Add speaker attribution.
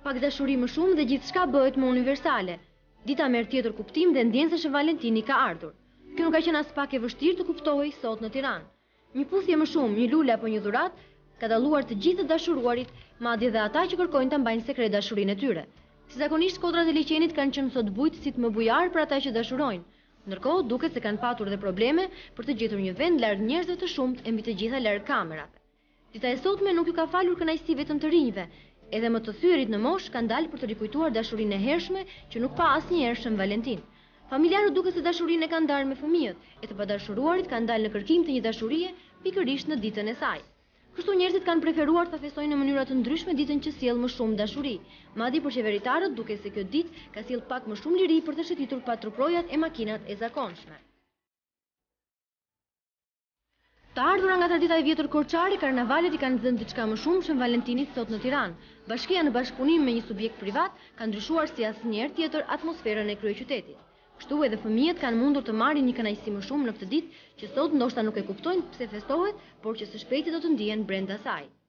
Speaker 1: pak dashuri më shumë dhe gjithçka bëhet më universale. Dita merr tjetër kuptim dhe ndjen se Shën Valentini ka ardhur. Kjo nuk ka qenë as pak e vështirë të kuptohej sot në Tiranë. Një puthje më shumë, një lule apo një dhuratë ka dalluar të gjithë të dashuruarit, madje dhe ata që kërkojnë ta mbajnë sekret dashurinë e tyre. Si zakonisht kodrat e Liqenit kanë qenë sot bujtësit më bujar për ata që dashurojnë. Ndërkohë, duket se kanë patur dhe probleme për të gjetur një vend larg njerëzve të shumt e mbi të gjitha larg kamerave. Dita e sotme nuk ju ka falur kënaqësi vetëm të rinjve, edhe më të thyerit në moshë kanë dalë për të rikujtuar dashurinë e hershme që nuk pa asnjëherë Shën Valentin. Familjarët duket se dashurinë e kanë ndarë me fëmijët, e të padashuruarit kanë dalë në kërkim të një dashurie pikërisht në ditën e saj. Kështu njerëzit kanë preferuar ta festojnë në mënyra të ndryshme ditën që sjell më shumë dashuri. Madje për qeveritarët duket se kjo ditë ka sjell pak më shumë liri për të shetitur patruprojat e makinat e zakonshme. Të ardhura nga tradita e vjetër korçare, Karnavalet i kanë dhënë diçka më shumë Shën Valentinit sot në Tiranë. Bashkia në bashkëpunim me një subjekt privat ka ndryshuar si asnjëherë tjetër atmosferën e kryeqytetit. Kështu edhe fëmijët kanë mundur të marrin një kënaqësi më shumë në këtë ditë që sot ndoshta nuk e kuptojnë pse festohet, por që së shpejti do të ndihen brenda saj.